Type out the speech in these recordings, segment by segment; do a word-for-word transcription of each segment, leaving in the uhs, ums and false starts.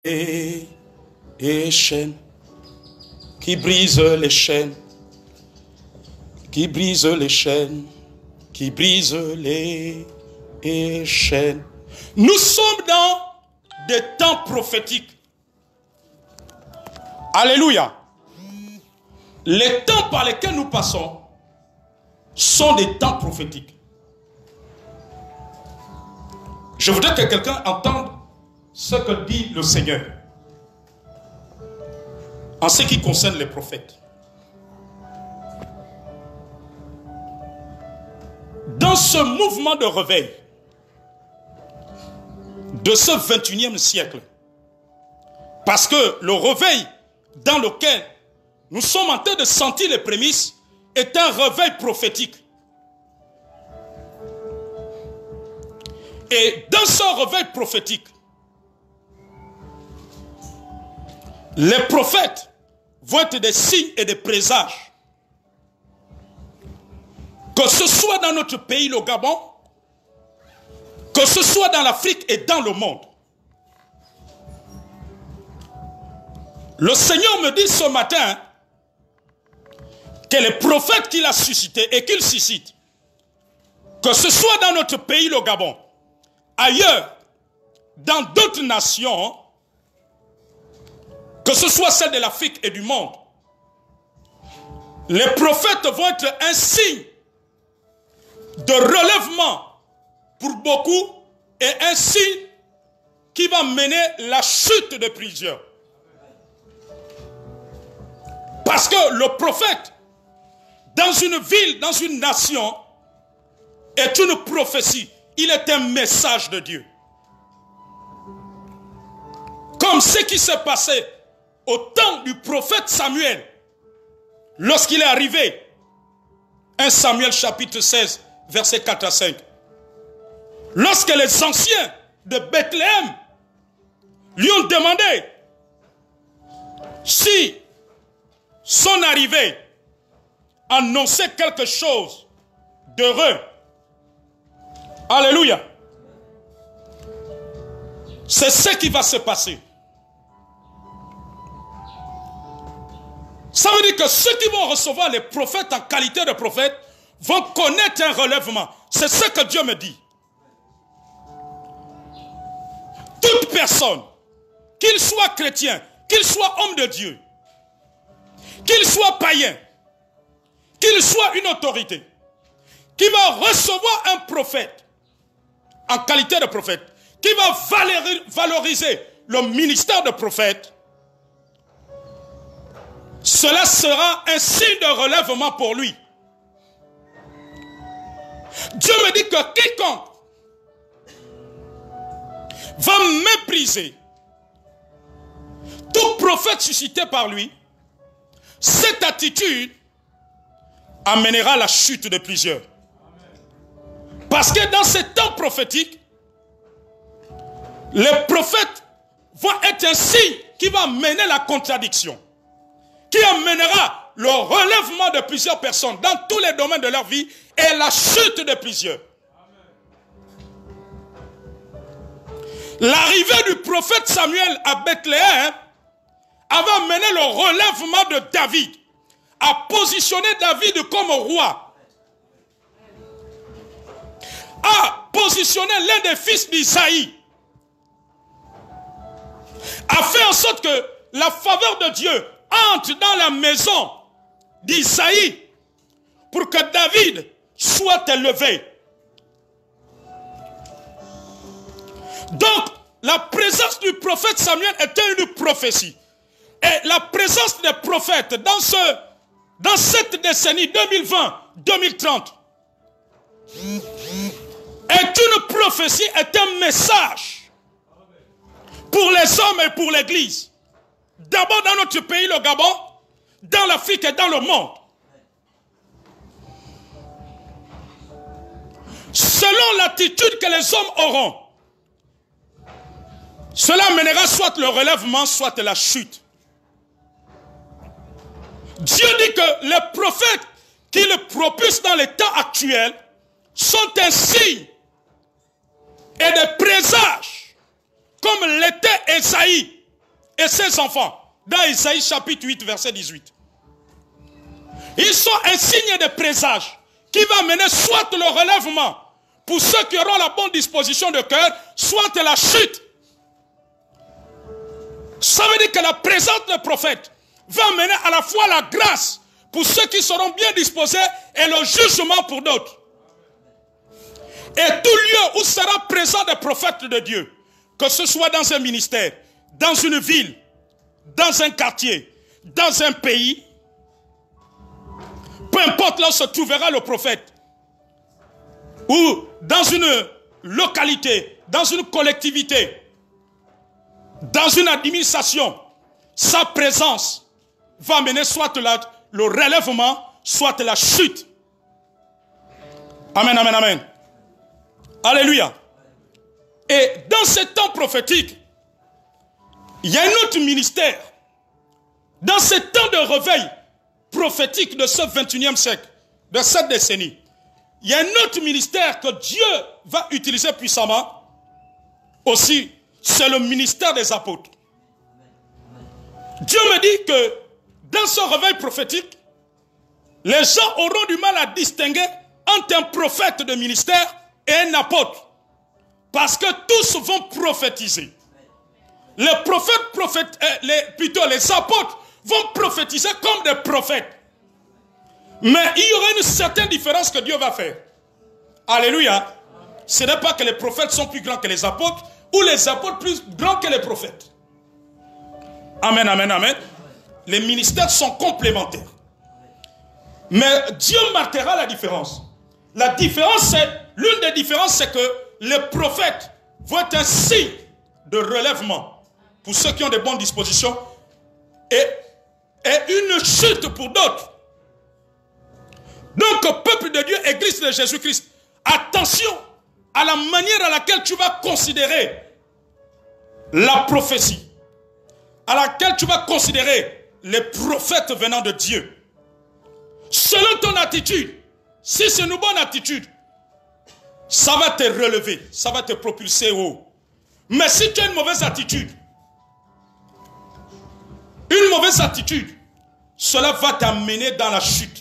et, et chaînes, qui brise les chaînes, qui brise les chaînes, qui brise les, les chaînes. Nous sommes dans des temps prophétiques. Alléluia. Les temps par lesquels nous passons sont des temps prophétiques. Je voudrais que quelqu'un entende ce que dit le Seigneur en ce qui concerne les prophètes. Dans ce mouvement de réveil de ce vingt et unième siècle, parce que le réveil dans lequel nous sommes en train de sentir les prémices est un réveil prophétique. Et dans ce réveil prophétique, les prophètes vont être des signes et des présages. Que ce soit dans notre pays, le Gabon, que ce soit dans l'Afrique et dans le monde. Le Seigneur me dit ce matin que les prophètes qu'il a suscités et qu'il suscite, que ce soit dans notre pays, le Gabon, ailleurs, dans d'autres nations, que ce soit celle de l'Afrique et du monde, les prophètes vont être un signe de relèvement pour beaucoup et un signe qui va mener la chute de plusieurs. Parce que le prophète, dans une ville, dans une nation, est une prophétie. Il est un message de Dieu. Comme ce qui s'est passé au temps du prophète Samuel, lorsqu'il est arrivé, premier Samuel chapitre seize, versets quatre à cinq. Lorsque les anciens de Bethléem lui ont demandé si son arrivée annonçait quelque chose d'heureux. Alléluia. C'est ce qui va se passer. Ça veut dire que ceux qui vont recevoir les prophètes en qualité de prophètes vont connaître un relèvement. C'est ce que Dieu me dit. Toute personne, qu'il soit chrétien, qu'il soit homme de Dieu, qu'il soit païen, qu'il soit une autorité, qui va recevoir un prophète en qualité de prophète, qui va valoriser le ministère de prophète, cela sera un signe de relèvement pour lui. Dieu me dit que quiconque va mépriser tout prophète suscité par lui, cette attitude amènera la chute de plusieurs. Parce que dans ces temps prophétiques, les prophètes vont être un signe qui va mener la contradiction, qui amènera le relèvement de plusieurs personnes dans tous les domaines de leur vie et la chute de plusieurs. L'arrivée du prophète Samuel à Bethléem avait amené le relèvement de David, à positionner David comme roi, à positionner l'un des fils d'Isaïe, a fait en sorte que la faveur de Dieu entre dans la maison d'Isaïe pour que David soit élevé. Donc, la présence du prophète Samuel était une prophétie. Et la présence des prophètes dans, ce, dans cette décennie deux mille vingt deux mille trente est une prophétie, est un message pour les hommes et pour l'Église. D'abord dans notre pays, le Gabon, dans l'Afrique et dans le monde. Selon l'attitude que les hommes auront, cela mènera soit le relèvement, soit la chute. Dieu dit que les prophètes qui le propulsent dans les temps actuels sont un signe et des présages, comme l'était Esaïe et ses enfants. Dans Isaïe chapitre huit, verset dix-huit. Ils sont un signe de présage qui va mener soit le relèvement pour ceux qui auront la bonne disposition de cœur, soit la chute. Ça veut dire que la présence des prophètes va mener à la fois la grâce pour ceux qui seront bien disposés et le jugement pour d'autres. Et tout lieu où sera présent des prophètes de Dieu, que ce soit dans un ministère, dans une ville, dans un quartier, dans un pays, peu importe là où se trouvera le prophète, ou dans une localité, dans une collectivité, dans une administration, sa présence va mener soit la, le relèvement, soit la chute. Amen, amen, amen. Alléluia. Et dans ce temps prophétique, il y a un autre ministère. Dans ce temps de réveil prophétique de ce vingt et unième siècle, de cette décennie, il y a un autre ministère que Dieu va utiliser puissamment aussi, c'est le ministère des apôtres. Dieu me dit que dans ce réveil prophétique, les gens auront du mal à distinguer entre un prophète de ministère et un apôtre. Parce que tous vont prophétiser. Les prophètes, prophètes euh, les, plutôt les apôtres vont prophétiser comme des prophètes. Mais il y aura une certaine différence que Dieu va faire. Alléluia. Ce n'est pas que les prophètes sont plus grands que les apôtres, ou les apôtres plus grands que les prophètes. Amen, amen, amen. Les ministères sont complémentaires. Mais Dieu marquera la différence. La différence, c'est, l'une des différences, c'est que les prophètes vont être un signe de relèvement pour ceux qui ont de bonnes dispositions et, et une chute pour d'autres. Donc, peuple de Dieu, Église de Jésus-Christ, attention à la manière à laquelle tu vas considérer la prophétie, à laquelle tu vas considérer les prophètes venant de Dieu. Selon ton attitude, si c'est une bonne attitude, ça va te relever, ça va te propulser haut. Mais si tu as une mauvaise attitude, une mauvaise attitude, cela va t'amener dans la chute.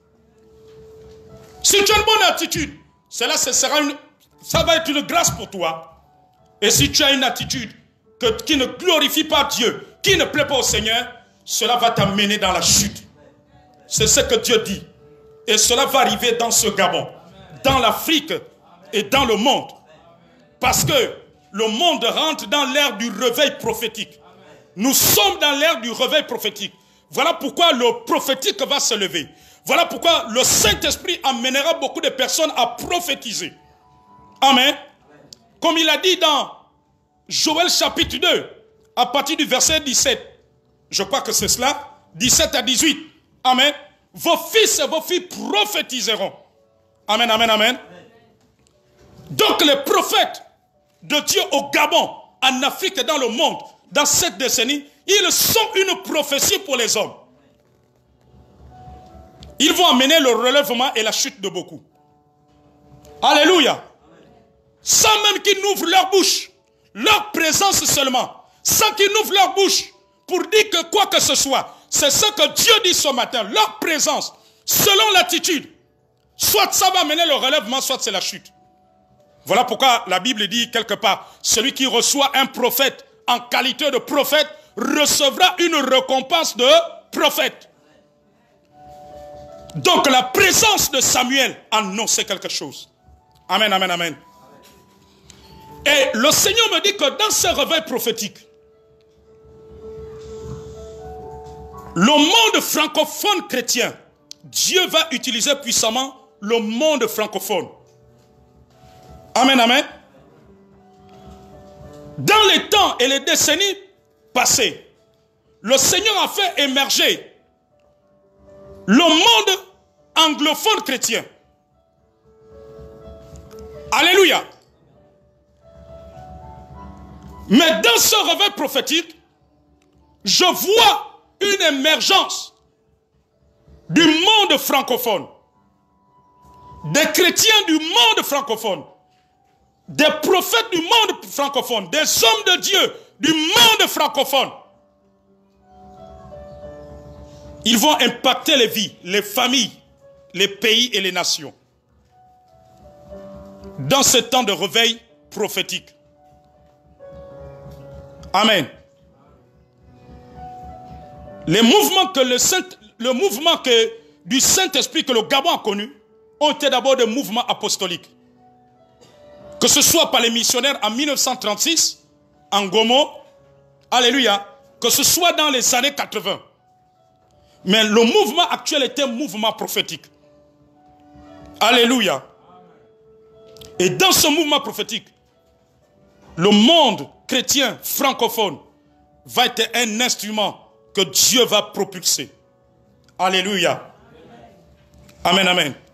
Si tu as une bonne attitude, cela ce sera une, ça va être une grâce pour toi. Et si tu as une attitude que, qui ne glorifie pas Dieu, qui ne plaît pas au Seigneur, cela va t'amener dans la chute. C'est ce que Dieu dit. Et cela va arriver dans ce Gabon, dans l'Afrique et dans le monde. Parce que le monde rentre dans l'ère du réveil prophétique. Nous sommes dans l'ère du réveil prophétique. Voilà pourquoi le prophétique va se lever. Voilà pourquoi le Saint-Esprit amènera beaucoup de personnes à prophétiser. Amen. Comme il a dit dans Joël chapitre deux, à partir du verset dix-sept. Je crois que c'est cela. dix-sept à dix-huit. Amen. Vos fils et vos filles prophétiseront. Amen, amen, amen. Donc les prophètes de Dieu au Gabon, en Afrique et dans le monde, dans cette décennie, ils sont une prophétie pour les hommes. Ils vont amener le relèvement et la chute de beaucoup. Alléluia. Sans même qu'ils n'ouvrent leur bouche, leur présence seulement, sans qu'ils n'ouvrent leur bouche pour dire que quoi que ce soit, c'est ce que Dieu dit ce matin, leur présence, selon l'attitude, soit ça va amener le relèvement, soit c'est la chute. Voilà pourquoi la Bible dit quelque part, celui qui reçoit un prophète en qualité de prophète recevra une récompense de prophète. Donc la présence de Samuel annonçait quelque chose. Amen, amen, amen. Et le Seigneur me dit que dans ce réveil prophétique, le monde francophone chrétien, Dieu va utiliser puissamment le monde francophone. Amen, amen. Dans les temps et les décennies passées, le Seigneur a fait émerger le monde anglophone chrétien. Alléluia. Mais dans ce réveil prophétique, je vois une émergence du monde francophone, des chrétiens du monde francophone, des prophètes du monde francophone, des hommes de Dieu du monde francophone. Ils vont impacter les vies, les familles, les pays et les nations. Dans ce temps de réveil prophétique. Amen. Les mouvements que le Saint, le mouvement que, du Saint-Esprit que le Gabon a connu ont été d'abord des mouvements apostoliques. Que ce soit par les missionnaires en mille neuf cent trente-six, en Gomo, alléluia, que ce soit dans les années quatre-vingt. Mais le mouvement actuel est un mouvement prophétique. Alléluia. Et dans ce mouvement prophétique, le monde chrétien francophone va être un instrument que Dieu va propulser. Alléluia. Amen, amen.